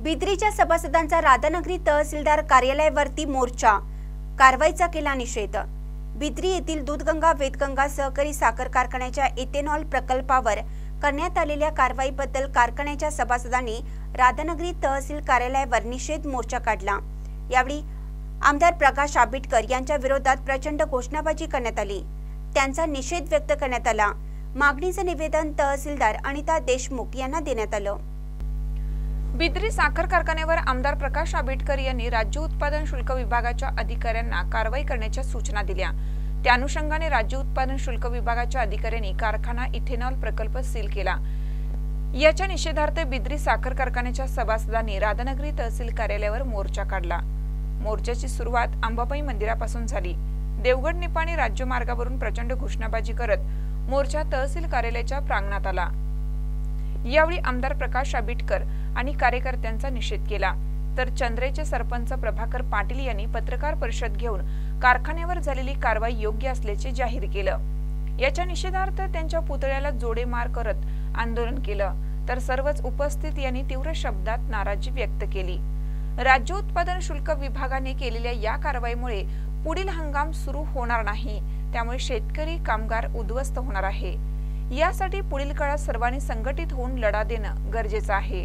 बिद्रीच्या सभासदांचा राधानगरी तहसीलदार कार्यालयावरती मोर्चा, कारवाईचा केला निषेध। बिद्री येथील दूधगंगा वेदगंगा सहकारी साखर कारखान्याच्या इथेनॉल प्रकल्पावर करण्यात आलेल्या कारवाईबद्दल कारखान्याच्या सभासदांनी राधानगरी तहसील कार्यालयावर निषेध मोर्चा काढला। यावेळी आमदार प्रकाश आबिटकर यांच्या विरोधात प्रचंड घोषणाबाजी करण्यात आली। त्यांचा निषेध व्यक्त करण्यात आला। मागणीचं निवेदन तहसीलदार अनिता देशमुख यांना देण्यात आलं। बिद्री साखर कारखान्यावर आमदार प्रकाश आबिटकर यांनी राज्य उत्पादन शुल्क विभागाच्या अधिकाऱ्यांना कारवाई करण्याच्या सूचना दिल्या। त्या अनुषंगाने राज्य उत्पादन शुल्क विभागाच्या अधिकाऱ्यांनी कारखाना इथेनॉल प्रकल्प सील केला। याच्या निषेधार्थ बिद्री साखर कारखान्याच्या सभासदांनी राधानगरी तहसील कार्यालयावर मोर्चा काढला। मोर्चाची सुरुवात अंबाबाई मंदिरापासून झाली। देवगड निपाणी राज्य मार्गावरून प्रचंड घोषणाबाजी करत मोर्चा तहसील कार्यालयाच्या प्रांगणात आला। यावेळी आमदार प्रकाश आबिटकर आणि कार्यकर्त्यांचा निषेध केला, तर चंद्रेचे सरपंच प्रभाकर पाटील यांनी पत्रकार परिषद घेऊन कारखान्यावर झालेली कारवाई योग्य असल्याचे जाहीर केलं। याच्या निषेधार्थ त्यांच्या पुतळ्याला जोडे मार करत आंदोलन केलं, तर सर्वच उपस्थित यांनी तीव्र शब्दात नाराजी व्यक्त केली। राज्य उत्पादन शुल्क विभागाने केलेल्या या कारवाईमुळे पुढील हंगाम सुरू होणार नाही, त्यामुळे शेतकरी कामगार उद्ध्वस्त होणार आहे। यासाठी पुढील काळात सर्वांनी संघटित होऊन लढा देणं गरजेचं आहे।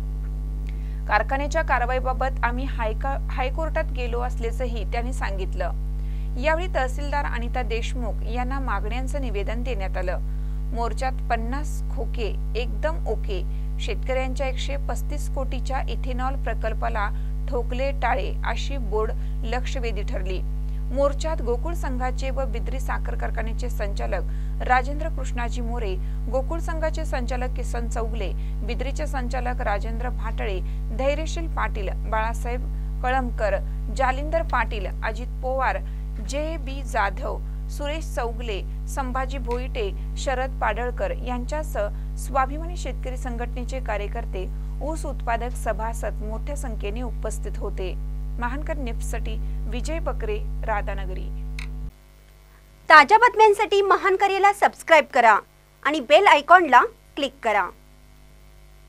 कारखान्याच्या कारवाईबाबत आम्ही हायकोर्टात गेलो असल्याचंही त्यांनी सांगितलं। यावेळी तहसीलदार अनिता देशमुख यांना मागण्यांचं निवेदन देण्यात आलं। मोर्चात 50 खोके एकदम ओके, शेतकऱ्यांच्या 135 कोटीच्या इथेनॉल प्रकल्पाला ठोकले टाळे अशी बोर्ड लक्षवेधी ठरली। मोर्चात गोकुळ संघाचे व बिद्री साखर कारखान्याचे संचालक राजेंद्र कृष्णाजी मोरे, गोकुळ संघाचे संचालक किसन चौगले, बिद्रीचे संचालक राजेंद्र भाटळे, धैर्यशील पाटील, बाळासाहेब कळमकर, जालिंदर पाटील, अजित पवार, जे.बी. जाधव, सुरेश चौगले, संभाजी भोईटे, शरद पाडळकर यांच्यासह स्वाभिमानी शेतकरी संघटनेचे कार्यकर्ते, ऊस उत्पादक सभासद मोठ्या संख्येने उपस्थित होते। महानकर न्यूजसाठी विजय बकरे, राधानगरी। ताज्या बातम्यांसाठी महानकरेला सबस्क्राइब करा आणि बेल आयकॉनला क्लिक करा।